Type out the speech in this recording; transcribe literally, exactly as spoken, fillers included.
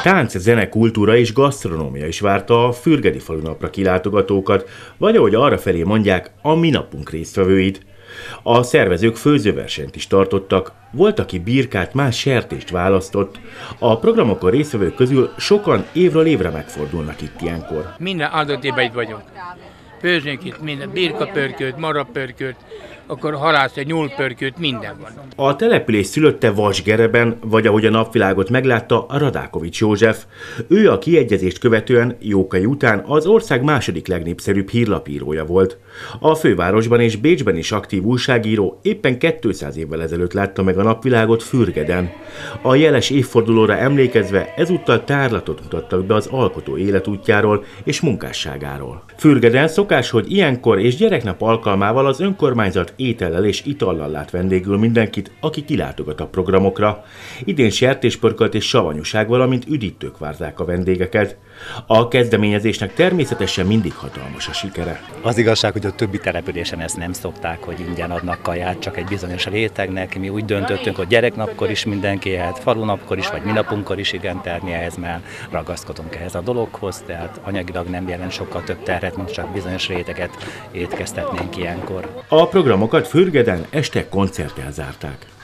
Tánc, zene, kultúra és gasztronómia is várta a Fürgedi falunapra kilátogatókat, vagy ahogy arrafelé mondják, a mi napunk résztvevőit. A szervezők főzőversenyt is tartottak, volt, aki birkát, más sertést választott. A programokon résztvevők közül sokan évről évre megfordulnak itt ilyenkor. Minden adott évben itt vagyunk. Főzünk itt minden, birkapörkölt, marapörkölt, akkor halász, egy nyúlpörkölt, minden van. A település szülötte Vasgereben, vagy ahogy a napvilágot meglátta, a Radákovics József. Ő a kiegyezést követően, Jókai után az ország második legnépszerűbb hírlapírója volt. A fővárosban és Bécsben is aktív újságíró éppen kétszáz évvel ezelőtt látta meg a napvilágot Fürgeden. A jeles évfordulóra emlékezve ezúttal tárlatot mutattak be az alkotó életútjáról és munkásságáról. Fürgeden szokás, hogy ilyenkor és gyereknap alkalmával az önkormányzat étellel és itallal lát vendégül mindenkit, aki kilátogat a programokra. Idén sertéspörkölt és savanyúság, valamint üdítők várták a vendégeket. A kezdeményezésnek természetesen mindig hatalmas a sikere. Az igazság, hogy a többi településen ezt nem szokták, hogy ingyen adnak kaját, csak egy bizonyos rétegnek. Mi úgy döntöttünk, hogy gyereknapkor is mindenki ehet, falunapkor is, vagy mi napunkkor is igen terni ehhez, mert ragaszkodunk ehhez a dologhoz, tehát anyagilag nem jelent sokkal több terhet, mint csak bizonyos réteget étkeztetnénk ilyenkor. A programokat Fürgeden este koncerttel zárták.